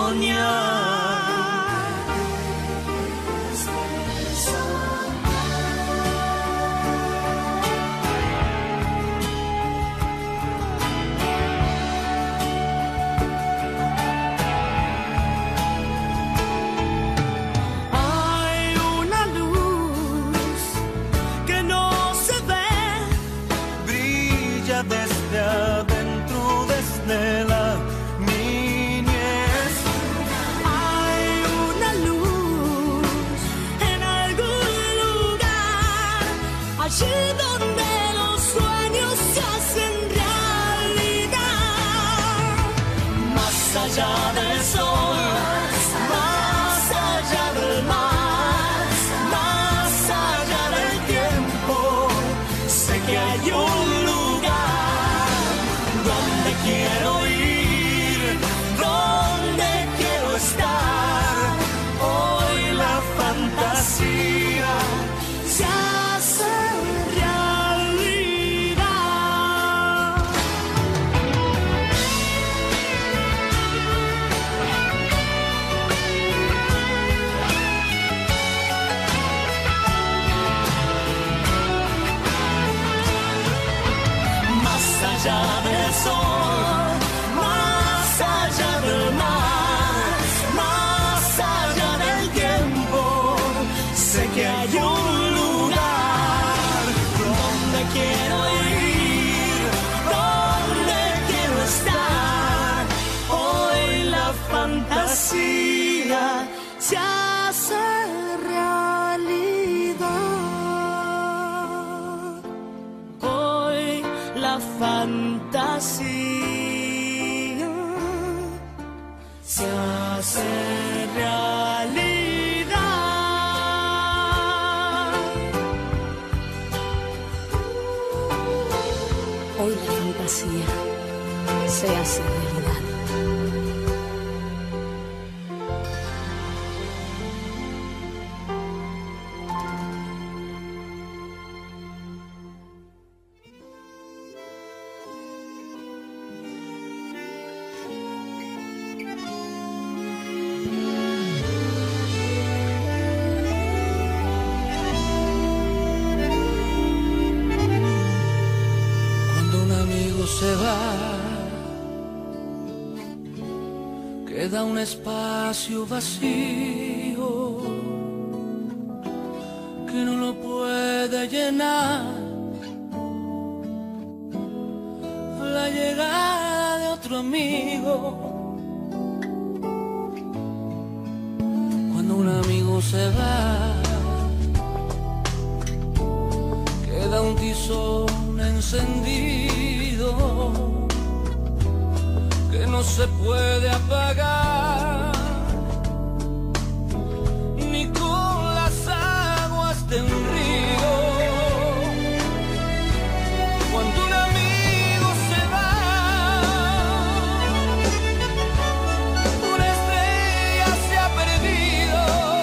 soñar. Desde adentro, desde la niñez, hay una luz en algún lugar, allí donde los sueños se hacen realidad. Más allá del sol, más allá del mar, más allá del tiempo, sé que hay un quiero ir, donde quiero estar. Hoy la fantasía se hace realidad. Más allá del sol, que hay un lugar donde quiero ir, donde quiero estar. Hoy la fantasía se hace realidad. Hoy la fantasía se hace realidad. Hoy la fantasía se hace realidad. Se va, queda un espacio vacío que no lo puede llenar la llegada de otro amigo. Cuando un amigo se va, queda un tizón encendido que no se puede apagar ni con las aguas de un río. Cuando un amigo se va, una estrella se ha perdido,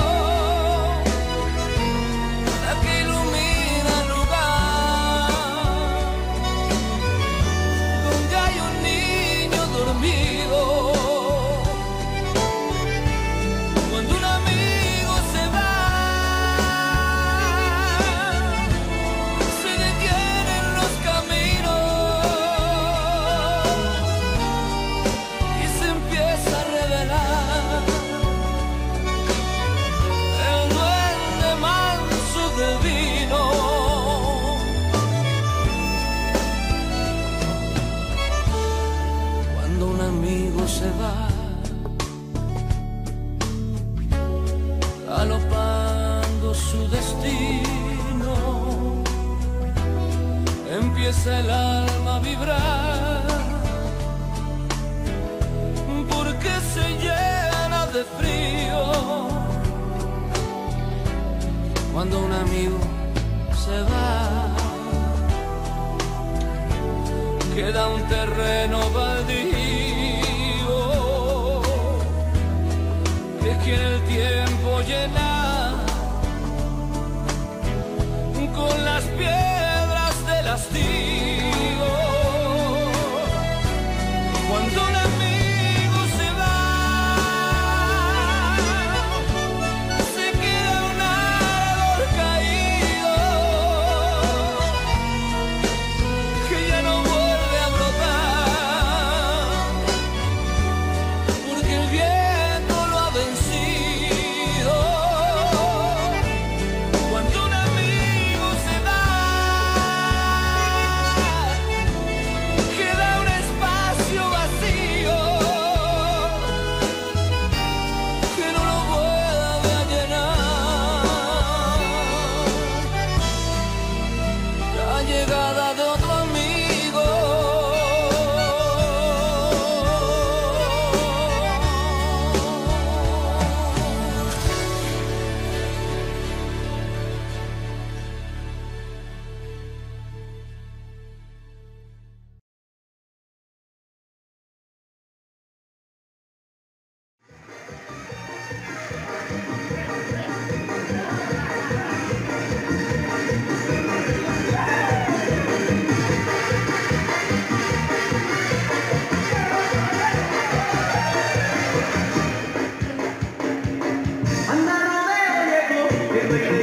la que ilumina el lugar donde hay un niño dormido. Cuando un amigo se va, se detienen los caminos y se empieza a revelar el duende manso del vino. Cuando un amigo se va, galopando su destino, empieza el alma a vibrar, porque se llena de frío. Cuando un amigo se va, queda un terreno baldío que el tiempo llena con las piedras del hastío. Cuando un amigo se va, Thank you.